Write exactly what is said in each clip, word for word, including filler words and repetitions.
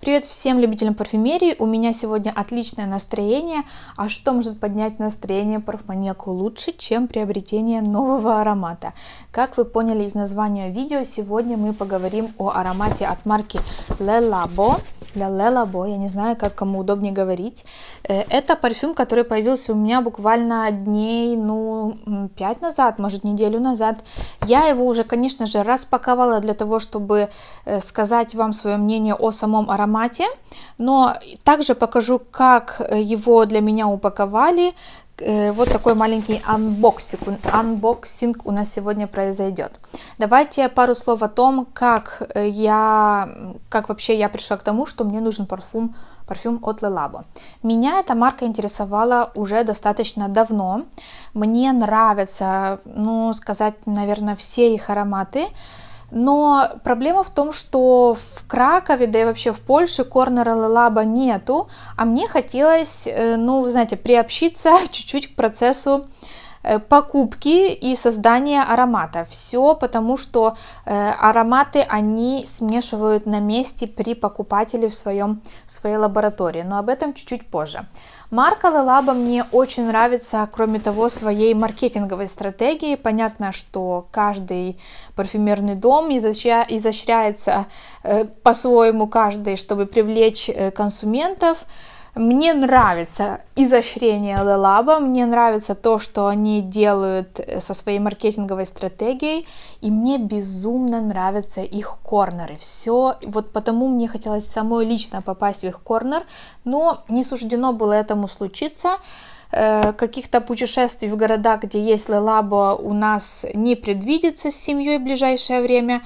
Привет всем любителям парфюмерии, у меня сегодня отличное настроение, а что может поднять настроение парфманьяку лучше, чем приобретение нового аромата? Как вы поняли из названия видео, сегодня мы поговорим о аромате от марки Le Labo. Le Labo, я не знаю, как кому удобнее говорить. Это парфюм, который появился у меня буквально дней, ну, пять назад, может, неделю назад. Я его уже, конечно же, распаковала для того, чтобы сказать вам свое мнение о самом аромате, но также покажу, как его для меня упаковали. Вот такой маленький анбоксинг, анбоксинг у нас сегодня произойдет. Давайте пару слов о том, как я, как вообще я пришла к тому, что мне нужен парфюм, парфюм от Le Labo. Меня эта марка интересовала уже достаточно давно. Мне нравятся, ну, сказать, наверное, все их ароматы. Но проблема в том, что в Кракове, да и вообще в Польше корнера Le Labo нету, а мне хотелось, ну, вы знаете, приобщиться чуть-чуть к процессу покупки и создания аромата. Все потому, что э, ароматы они смешивают на месте при покупателе в, своем, в своей лаборатории, но об этом чуть-чуть позже. Марка Le Labo мне очень нравится, кроме того, своей маркетинговой стратегией. Понятно, что каждый парфюмерный дом изощря... изощряется э, по-своему каждый, чтобы привлечь э, консументов. Мне нравится изощрение Le Labo, мне нравится то, что они делают со своей маркетинговой стратегией, и мне безумно нравятся их корнеры. Все, вот потому мне хотелось самой лично попасть в их корнер, но не суждено было этому случиться. Каких-то путешествий в города, где есть Le Labo, у нас не предвидится с семьей в ближайшее время.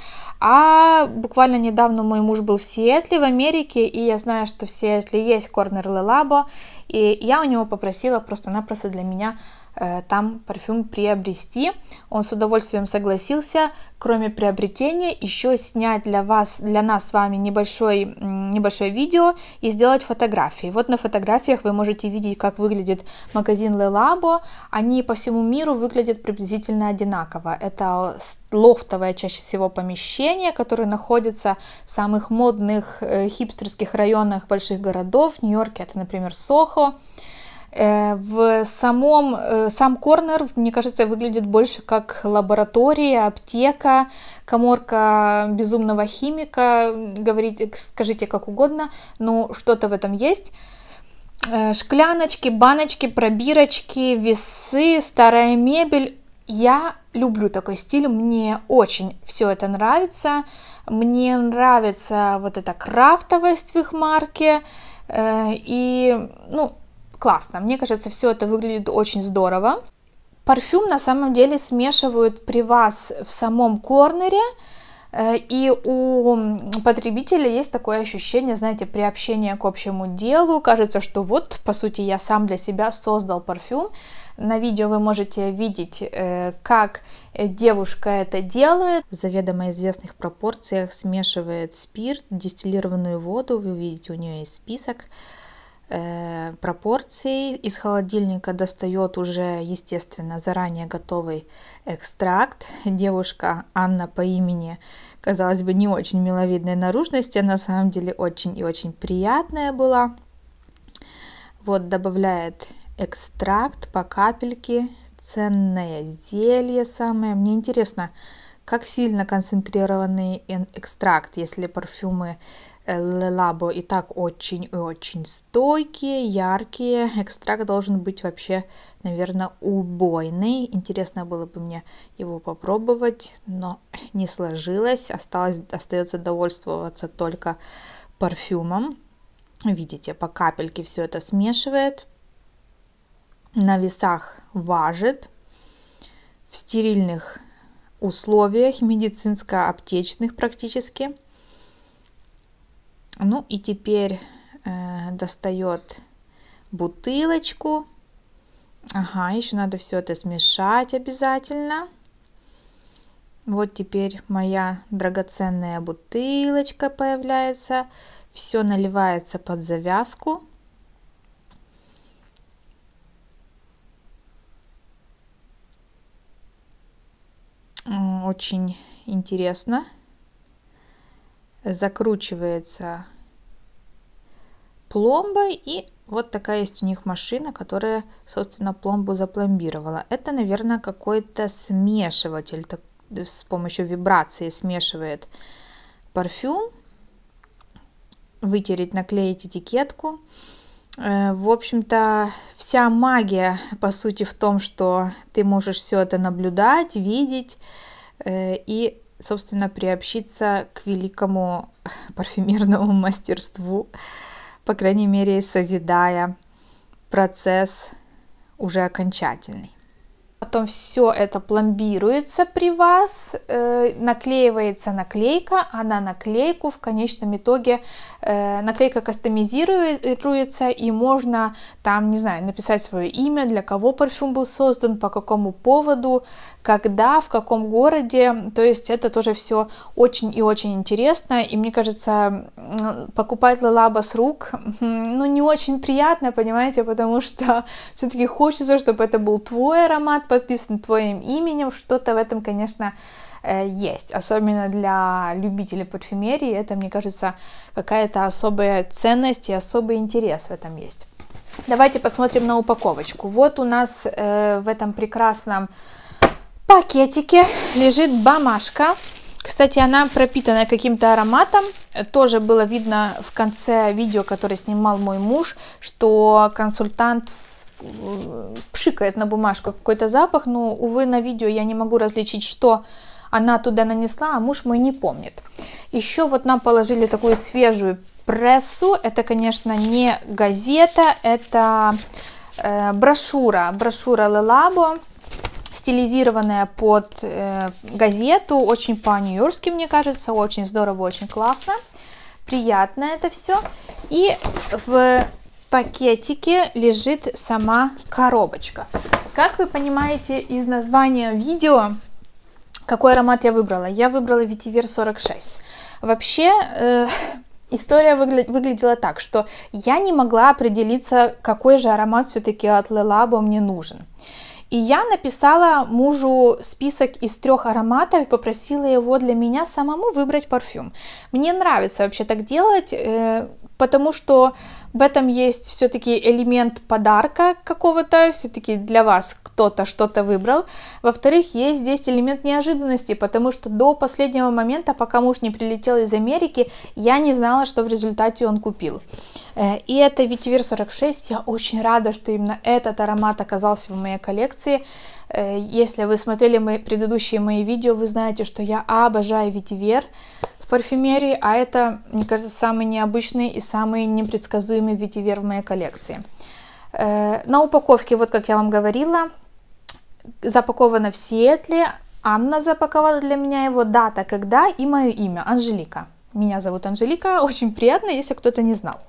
А буквально недавно мой муж был в Сиэтле, в Америке, и я знаю, что в Сиэтле есть корнер Le Labo, и я у него попросила просто-напросто для меня э, там парфюм приобрести. Он с удовольствием согласился, кроме приобретения, еще снять для вас, для нас с вами небольшой, небольшое видео и сделать фотографии. Вот на фотографиях вы можете видеть, как выглядит магазин Le Labo. Они по всему миру выглядят приблизительно одинаково. Это лофтовое чаще всего помещение, которое находится в самых модных э, хипстерских районах больших городов. В Нью-Йорке это, например, Сохо. Э, в самом, э, сам корнер, мне кажется, выглядит больше как лаборатория, аптека, каморка безумного химика. Говорите, скажите как угодно, но что-то в этом есть. Э, шкляночки, баночки, пробирочки, весы, старая мебель. Я люблю такой стиль, мне очень все это нравится, мне нравится вот эта крафтовость в их марке, э, и, ну, классно, мне кажется, все это выглядит очень здорово. Парфюм на самом деле смешивают при вас в самом корнере, э, и у потребителя есть такое ощущение, знаете, приобщения к общему делу, кажется, что вот, по сути, я сам для себя создал парфюм. На видео вы можете видеть, как девушка это делает. В заведомо известных пропорциях смешивает спирт, дистиллированную воду. Вы увидите, у нее есть список пропорций. Из холодильника достает уже, естественно, заранее готовый экстракт. Девушка Анна по имени, казалось бы, не очень миловидной наружности, а на самом деле очень и очень приятная была. Вот добавляет экстракт по капельке, ценное зелье самое. Мне интересно, как сильно концентрированный экстракт, если парфюмы Le Labo и так очень и очень стойкие, яркие. Экстракт должен быть вообще, наверное, убойный. Интересно было бы мне его попробовать, но не сложилось. Осталось, остается довольствоваться только парфюмом. Видите, по капельке все это смешивает. На весах важит, в стерильных условиях, медицинско-аптечных практически. Ну и теперь э, достает бутылочку. Ага, еще надо все это смешать обязательно. Вот теперь моя драгоценная бутылочка появляется. Все наливается под завязку. Очень интересно. Закручивается пломбой, и вот такая есть у них машина, которая, собственно, пломбу запломбировала. Это, наверное, какой-то смешиватель, так, с помощью вибрации смешивает парфюм. Вытереть, наклеить этикетку. В общем-то, вся магия, по сути, в том, что ты можешь все это наблюдать, видеть и, собственно, приобщиться к великому парфюмерному мастерству, по крайней мере, созидая процесс уже окончательный. Потом все это пломбируется при вас, э, наклеивается наклейка, а на наклейку в конечном итоге э, наклейка кастомизируется, и можно там, не знаю, написать свое имя, для кого парфюм был создан, по какому поводу, когда, в каком городе. То есть это тоже все очень и очень интересно, и мне кажется, покупать Le Labo с рук, ну, не очень приятно, понимаете, потому что все-таки хочется, чтобы это был твой аромат, подписан твоим именем. Что-то в этом, конечно, есть, особенно для любителей парфюмерии. Это, мне кажется, какая-то особая ценность и особый интерес в этом есть. Давайте посмотрим на упаковочку. Вот у нас э, в этом прекрасном пакетике лежит бумажка. Кстати, она пропитана каким-то ароматом. Тоже было видно в конце видео, которое снимал мой муж, что консультант пшикает на бумажку какой-то запах, но, увы, на видео я не могу различить, что она туда нанесла, а муж мой не помнит. Еще вот нам положили такую свежую прессу. Это, конечно, не газета, это э, брошюра, брошюра Le Labo, стилизированная под э, газету, очень по-нью-йоркски, мне кажется, очень здорово, очень классно, приятно это все. И в пакетике лежит сама коробочка. Как вы понимаете из названия видео, какой аромат я выбрала? Я выбрала Vetiver сорок шесть. Вообще, э, история выгля- выглядела так, что я не могла определиться, какой же аромат все-таки от Le Labo мне нужен. И я написала мужу список из трех ароматов и попросила его для меня самому выбрать парфюм. Мне нравится вообще так делать, э, потому что в этом есть все-таки элемент подарка какого-то, все-таки для вас кто-то что-то выбрал. Во-вторых, есть здесь элемент неожиданности, потому что до последнего момента, пока муж не прилетел из Америки, я не знала, что в результате он купил. И это Vetiver сорок шесть, я очень рада, что именно этот аромат оказался в моей коллекции. Если вы смотрели мои предыдущие мои видео, вы знаете, что я обожаю Vetiver в парфюмерии, а это, мне кажется, самый необычный и самый непредсказуемый Vetiver в моей коллекции. На упаковке, вот как я вам говорила, запаковано в Сиэтле. Анна запаковала для меня его, дата, когда и мое имя, Анжелика. Меня зовут Анжелика, очень приятно, если кто-то не знал.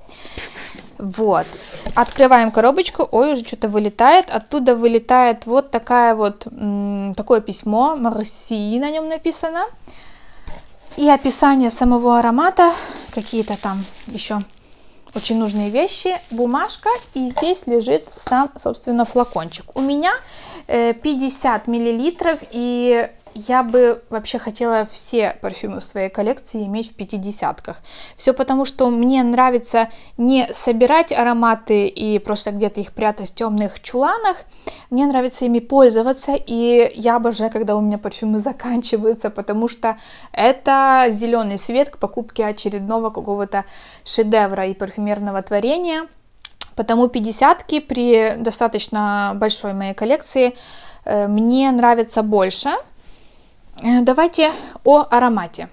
Вот, открываем коробочку, ой, уже что-то вылетает, оттуда вылетает вот такая вот, такое письмо, Merci на нем написано, и описание самого аромата, какие-то там еще очень нужные вещи, бумажка, и здесь лежит сам, собственно, флакончик. У меня пятьдесят миллилитров, и я бы вообще хотела все парфюмы в своей коллекции иметь в пятидесятках. Все потому, что мне нравится не собирать ароматы и просто где-то их прятать в темных чуланах. Мне нравится ими пользоваться, и я обожаю, когда у меня парфюмы заканчиваются, потому что это зеленый свет к покупке очередного какого-то шедевра и парфюмерного творения. Потому пятидесятки при достаточно большой моей коллекции мне нравятся больше. Давайте о аромате.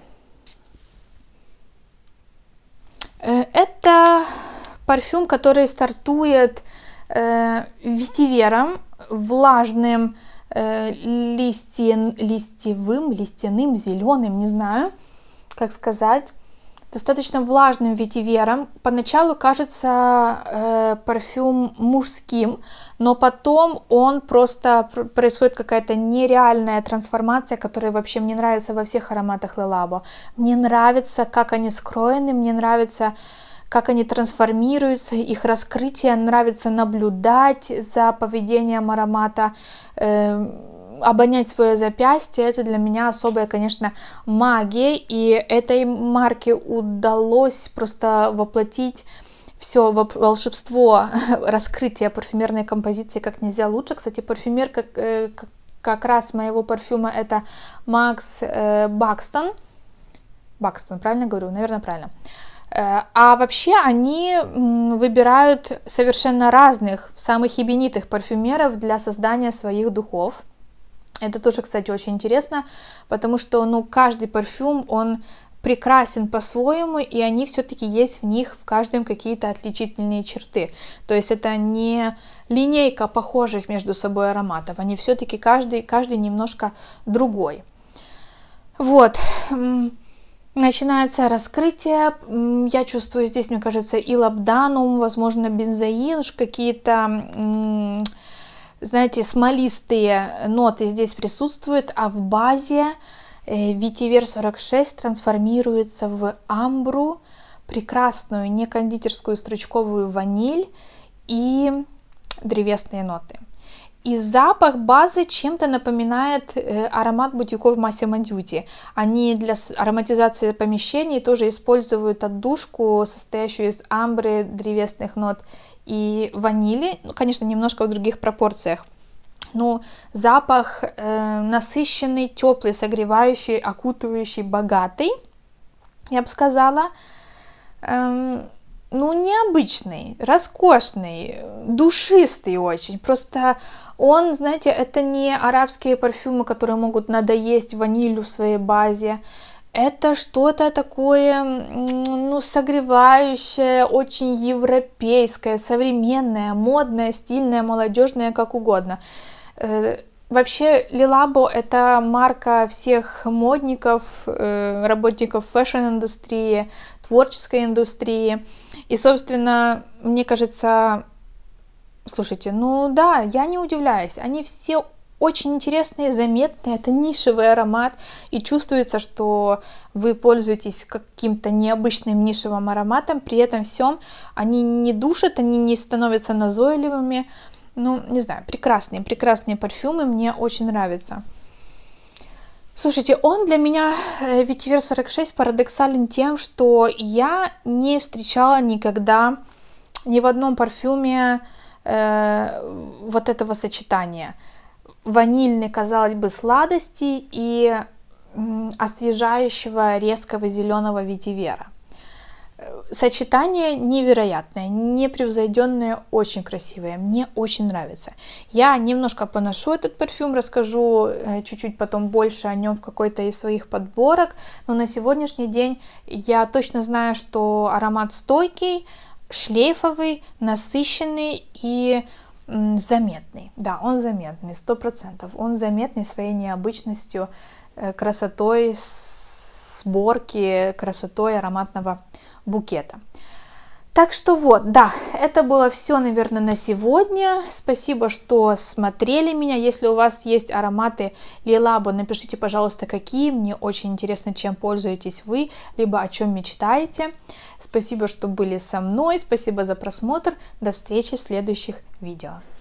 Это парфюм, который стартует ветивером, влажным, листьен, листьевым, листяным, зеленым, не знаю, как сказать. Достаточно влажным ветивером. Поначалу кажется э, парфюм мужским, но потом он просто происходит какая-то нереальная трансформация, которая вообще мне нравится во всех ароматах Le Labo. Мне нравится, как они скроены, мне нравится, как они трансформируются, их раскрытие, нравится наблюдать за поведением аромата, э, обонять свое запястье. Это для меня особая, конечно, магия, и этой марке удалось просто воплотить все волшебство раскрытия парфюмерной композиции как нельзя лучше. Кстати, парфюмер как, как, как раз моего парфюма это Макс Бакстон. Бакстон, правильно говорю? Наверное, правильно. А вообще они выбирают совершенно разных, самых именитых парфюмеров для создания своих духов. Это тоже, кстати, очень интересно, потому что, ну, каждый парфюм, он прекрасен по-своему, и они все-таки есть в них в каждом какие-то отличительные черты. То есть это не линейка похожих между собой ароматов, они все-таки каждый, каждый немножко другой. Вот. Начинается раскрытие. Я чувствую здесь, мне кажется, и лабданум, возможно, бензоин, какие-то, знаете, смолистые ноты здесь присутствуют, а в базе ветивер сорок шесть трансформируется в амбру, прекрасную не кондитерскую стручковую ваниль и древесные ноты. И запах базы чем-то напоминает аромат бутиков Massimo Dutti. Они для ароматизации помещений тоже используют отдушку, состоящую из амбры, древесных нот и ванили, ну, конечно, немножко в других пропорциях. Но запах э, насыщенный, теплый, согревающий, окутывающий, богатый, я бы сказала. Эм, ну, необычный, роскошный, душистый очень. Просто он, знаете, это не арабские парфюмы, которые могут надоесть ванилью в своей базе. Это что-то такое, ну, согревающее, очень европейское, современное, модное, стильное, молодежное, как угодно. Вообще, Le Labo это марка всех модников, работников фэшн-индустрии, творческой индустрии. И, собственно, мне кажется, слушайте, ну да, я не удивляюсь, они все очень интересные, заметные, это нишевый аромат, и чувствуется, что вы пользуетесь каким-то необычным нишевым ароматом, при этом всем они не душат, они не становятся назойливыми. Ну, не знаю, прекрасные, прекрасные парфюмы, мне очень нравятся. Слушайте, он для меня, ветивер сорок шесть, парадоксален тем, что я не встречала никогда ни в одном парфюме э, вот этого сочетания. Ванильной, казалось бы, сладости и м, освежающего резкого зеленого ветивера. Сочетание невероятное, непревзойденное, очень красивое. Мне очень нравится. Я немножко поношу этот парфюм, расскажу чуть-чуть потом больше о нем в какой-то из своих подборок. Но на сегодняшний день я точно знаю, что аромат стойкий, шлейфовый, насыщенный и заметный. Да, он заметный, сто процентов. Он заметный своей необычностью, красотой сборки, красотой ароматного букета. Так что вот, да, это было все, наверное, на сегодня. Спасибо, что смотрели меня. Если у вас есть ароматы Le Labo, напишите, пожалуйста, какие. Мне очень интересно, чем пользуетесь вы, либо о чем мечтаете. Спасибо, что были со мной. Спасибо за просмотр. До встречи в следующих видео.